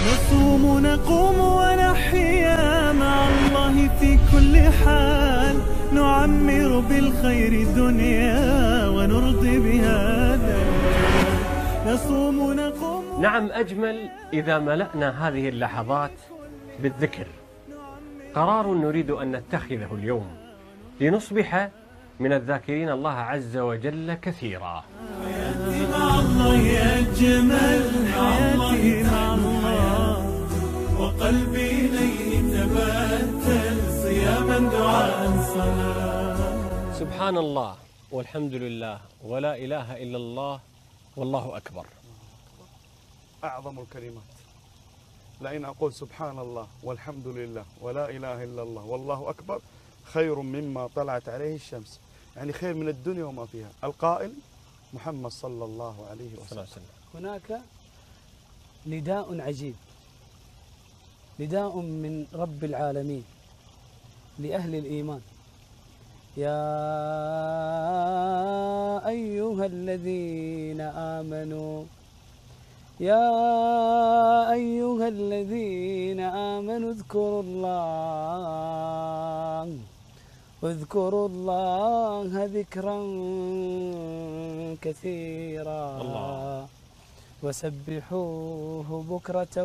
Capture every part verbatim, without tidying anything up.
نصوم نقوم ونحيا مع الله في كل حال، نعمر بالخير الدنيا ونرضي بهذا. نصوم نقوم. نعم، أجمل إذا ملأنا هذه اللحظات بالذكر. قرار نريد أن نتخذه اليوم لنصبح من الذاكرين الله عز وجل كثيرا. حياتي مع الله أجمل، حياتي مع الله وقلبي إليه تبتل، صياما دعاء صلاة. سبحان الله والحمد لله ولا إله إلا الله والله أكبر. أعظم الكلمات، لأن أقول سبحان الله والحمد لله ولا إله إلا الله والله أكبر خير مما طلعت عليه الشمس، يعني خير من الدنيا وما فيها. القائل محمد صلى الله عليه وسلم. هناك نداء عجيب، نداء من رب العالمين لأهل الإيمان: يا أيها الذين آمنوا يا أيها الذين آمنوا اذكروا الله اذكروا الله ذكرا كثيرا الله. وسبحوه بكرة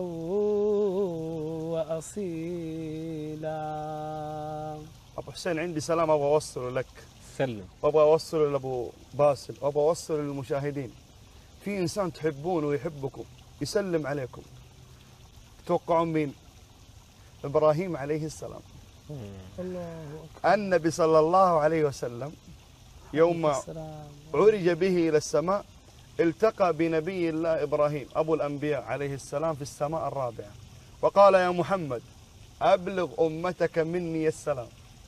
وأصيلا. أبو حسين، عندي سلام أبغى أوصله لك. سلم. وأبغى أوصله لأبو باسل، وأبغى أوصله للمشاهدين. في إنسان تحبونه ويحبكم يسلم عليكم، تتوقعون مين؟ إبراهيم عليه السلام. الله أكبر. النبي صلى الله عليه وسلم يوم عرج به إلى السماء التقى بنبي الله إبراهيم أبو الأنبياء عليه السلام في السماء الرابعة، وقال: يا محمد أبلغ أمتك مني السلام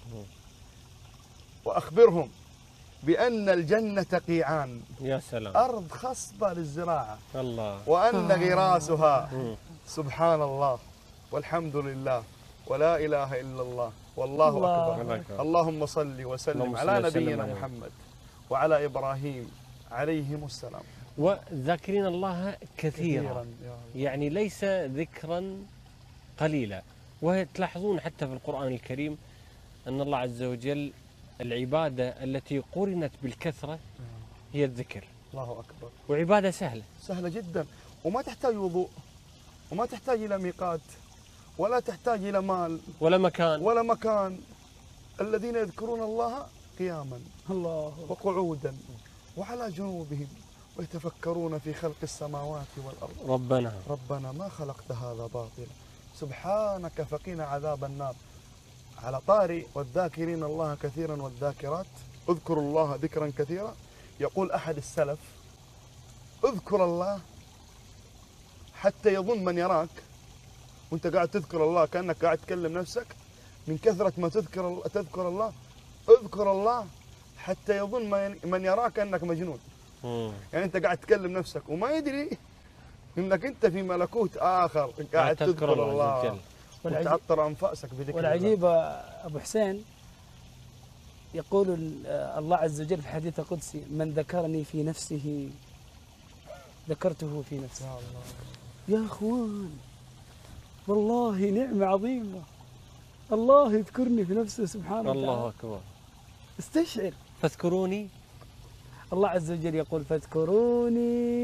وأخبرهم بأن الجنة قيعان. يا سلام. أرض خصبة للزراعة. الله. وأن غراسها. سبحان الله والحمد لله ولا إله إلا الله والله الله أكبر. أكبر. اللهم صل وسلم اللهم على صل وسلم نبينا عليه. محمد وعلى إبراهيم عليهم السلام. وذاكرين الله كثيرا، كثيراً يا الله. يعني ليس ذكرا قليلا. وتلاحظون حتى في القرآن الكريم أن الله عز وجل العبادة التي قرنت بالكثرة هي الذكر. الله أكبر. وعبادة سهلة سهلة جدا، وما تحتاج وضوء، وما تحتاج إلى ميقات، ولا تحتاج إلى مال ولا مكان ولا مكان. الذين يذكرون الله قياما الله وقعودا وعلى جنوبهم ويتفكرون في خلق السماوات والأرض. ربنا ربنا ما خلقت هذا باطلا سبحانك فقنا عذاب النار. على طاري والذاكرين الله كثيرا والذاكرات، اذكروا الله ذكرا كثيرا. يقول أحد السلف: اذكر الله حتى يظن من يراك وانت قاعد تذكر الله كأنك قاعد تكلم نفسك، من كثرة ما تذكر تذكر الله. اذكر الله حتى يظن من يراك أنك مجنون. مم. يعني انت قاعد تكلم نفسك وما يدري انك انت في ملكوت آخر قاعد تذكر الله وتعطر أنفاسك بذكر الله. والعجيب أبو حسين، يقول الله عز وجل في الحديث القدسي: من ذكرني في نفسه ذكرته في نفسه. يا الله. يا أخوان، والله نعمة عظيمة، الله يذكرني في نفسه سبحانه وتعالى. الله أكبر. استشعر. فاذكروني. الله عز وجل يقول: فاذكروني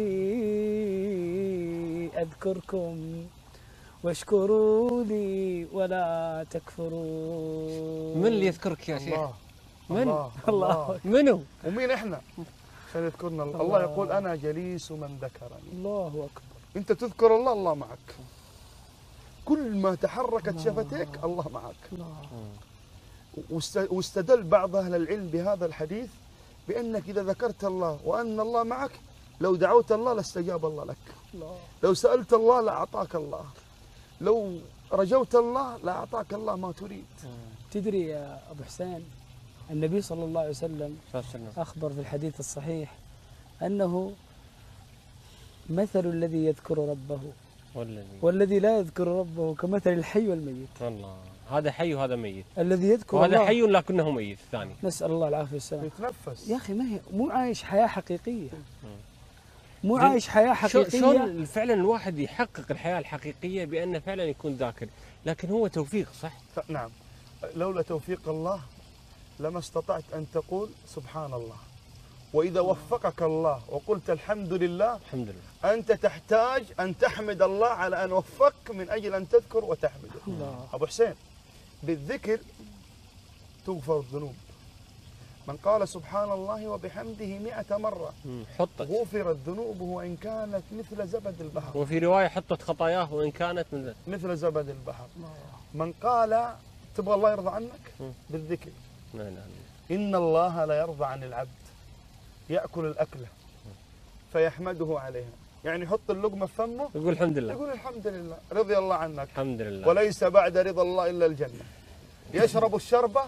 أذكركم واشكروا لي ولا تكفرون. من اللي يذكرك يا شيخ؟ الله. من؟ الله. الله. منو؟ ومين احنا عشان يذكرنا الله. الله يقول: أنا جليس من ذكرني. الله أكبر. انت تذكر الله، الله معك. كل ما تحركت الله. شفتيك الله معك. الله. واستدل بعض أهل العلم بهذا الحديث بأنك إذا ذكرت الله وأن الله معك، لو دعوت الله لاستجاب الله لك. الله. لو سألت الله لأعطاك الله. لو رجوت الله لأعطاك الله ما تريد. تدري يا أبو حسين، النبي صلى الله عليه وسلم فاسلم. أخبر في الحديث الصحيح أنه مثل الذي يذكر ربه والذي والذي لا يذكر ربه كمثل الحي والميت. الله. هذا حي وهذا ميت. الذي يذكر وهذا الله حي لكنه ميت الثاني. نسأل الله العافية والسلامة. يتنفس يا أخي ما هي مو عايش حياة حقيقية. مو عايش حياة حقيقية. شلون فعلا الواحد يحقق الحياة الحقيقية بأنه فعلا يكون ذاكر؟ لكن هو توفيق، صح؟ نعم، لولا توفيق الله لما استطعت أن تقول سبحان الله. وإذا وفقك الله وقلت الحمد لله، الحمد لله، أنت تحتاج أن تحمد الله على أن وفقك من أجل أن تذكر وتحمده. الله. أبو حسين، بالذكر تغفر الذنوب. من قال سبحان الله وبحمده مئة مرة حطت غفرت ذنوبه وإن كانت مثل زبد البحر. وفي رواية حطت خطاياه وإن كانت من مثل زبد البحر. من قال تبغى الله يرضى عنك بالذكر. لا لا لا. إن الله لا يرضى عن العبد يأكل الأكلة فيحمده عليها، يعني يحط اللقمة في فمه يقول الحمد لله، يقول الحمد لله رضي الله عنك، الحمد لله، وليس بعد رضا الله إلا الجنة. يشرب الشربة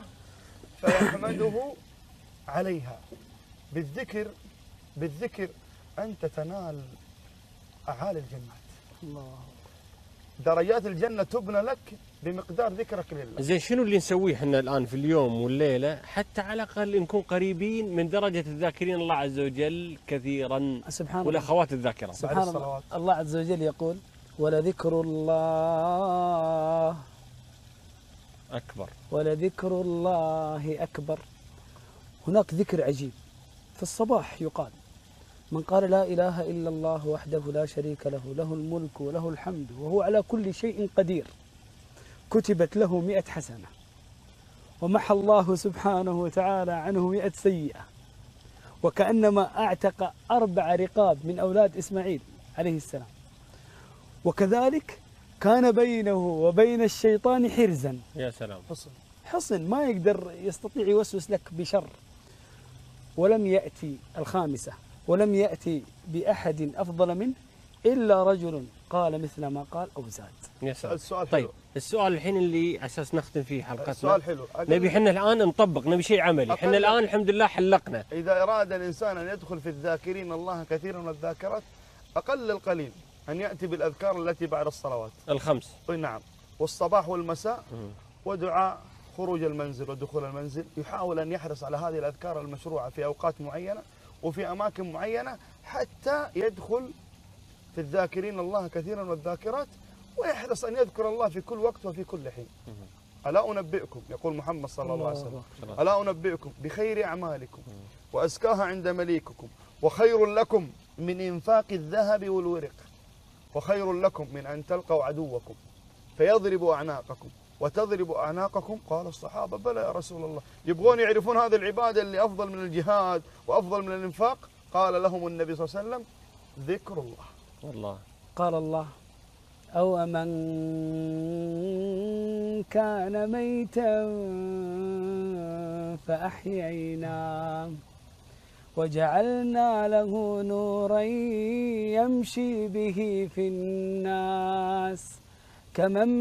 فيحمده عليها. بالذكر بالذكر أنت تنال أعالي الجنات. الله. درجات الجنة تبنى لك بمقدار ذكرك لله. زين، شنو اللي نسويه احنا الآن في اليوم والليلة حتى على الأقل نكون قريبين من درجة الذاكرين الله عز وجل كثيرا، سبحان الله، والأخوات الذاكرات؟ سبحان الله. الله عز وجل يقول ولذكر الله أكبر، ولذكر الله أكبر. هناك ذكر عجيب في الصباح يقال: من قال لا إله إلا الله وحده لا شريك له، له الملك وله الحمد وهو على كل شيء قدير، كتبت له مئة حسنة ومحى الله سبحانه وتعالى عنه مئة سيئة، وكأنما أعتق أربع رقاب من أولاد إسماعيل عليه السلام. وكذلك كان بينه وبين الشيطان حرزا. يا سلام، حصن حصن ما يقدر يستطيع يوسوس لك بشر. ولم يأتي الخامسة، ولم يأتي بأحد أفضل منه إلا رجل قال مثل ما قال أو زاد. يا سلام. السؤال طيب حلو. السؤال الحين اللي على اساس نختم فيه حلقتنا، السؤال حلو. نبي احنا الان نطبق، نبي شيء عملي. احنا الان الحمد لله حلقنا. إذا أراد الإنسان أن يدخل في الذاكرين الله كثيرا والذاكرات، أقل القليل أن يأتي بالأذكار التي بعد الصلوات الخمس. نعم، والصباح والمساء، ودعاء خروج المنزل ودخول المنزل. يحاول أن يحرص على هذه الأذكار المشروعة في أوقات معينة وفي أماكن معينة حتى يدخل في الذاكرين الله كثيرا والذاكرات، ويحرص أن يذكر الله في كل وقت وفي كل حين. ألا أنبئكم، يقول محمد صلى الله عليه وسلم، ألا أنبئكم بخير أعمالكم وأزكاها عند مليككم، وخير لكم من إنفاق الذهب والورق، وخير لكم من أن تلقوا عدوكم فيضرب أعناقكم وتضرب أعناقكم. قال الصحابة بلى يا رسول الله، يبغون يعرفون هذه العبادة اللي أفضل من الجهاد وأفضل من الإنفاق؟ قال لهم النبي صلى الله عليه وسلم ذكر الله. والله قال الله: أو من كان ميتا فأحييناه وجعلنا له نورا يمشي به في الناس كمن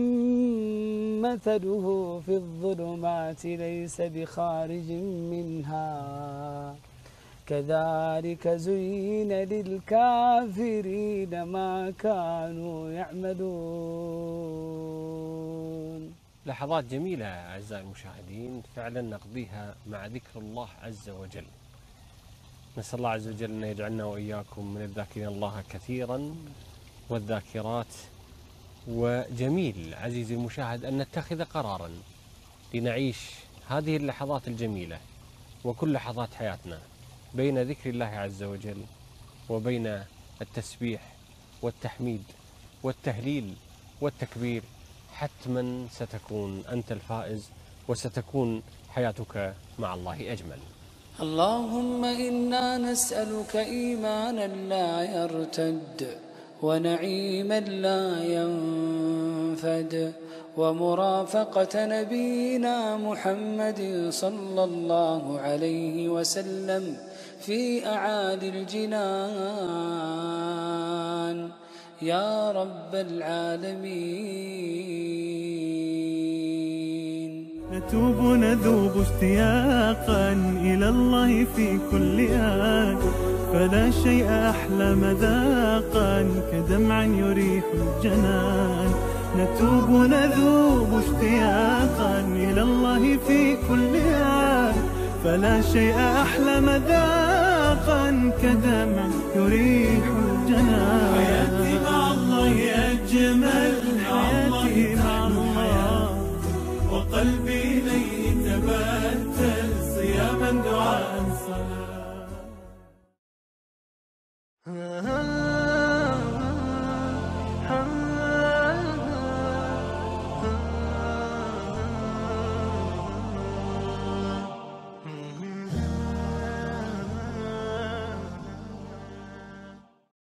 مثله في الظلمات ليس بخارج منها كذلك زين للكافرين ما كانوا يعملون. لحظات جميلة أعزائي المشاهدين فعلا نقضيها مع ذكر الله عز وجل. نسأل الله عز وجل أن يجعلنا وإياكم من الذاكرين الله كثيرا والذاكرات. وجميل عزيزي المشاهد أن نتخذ قرارا لنعيش هذه اللحظات الجميلة وكل لحظات حياتنا بين ذكر الله عز وجل وبين التسبيح والتحميد والتهليل والتكبير. حتما ستكون أنت الفائز وستكون حياتك مع الله أجمل. اللهم إنا نسألك إيمانا لا يرتد ونعيما لا ينفد ومرافقة نبينا محمد صلى الله عليه وسلم في أعالي الجنان يا رب العالمين. نتوب نذوب اشتياقا إلى الله في كل آن، فلا شيء أحلى مذاقا كدمع يريح الجنان. نتوب نذوب اشتياقا إلى الله في كل آن، فلا شيء أحلى مذاقا اشتياقا كدمع يريح الجنان. حياتي مع الله يا أجمل، حياتي مع الله وقلبي إليه تبتل صياما دعاء صلاة.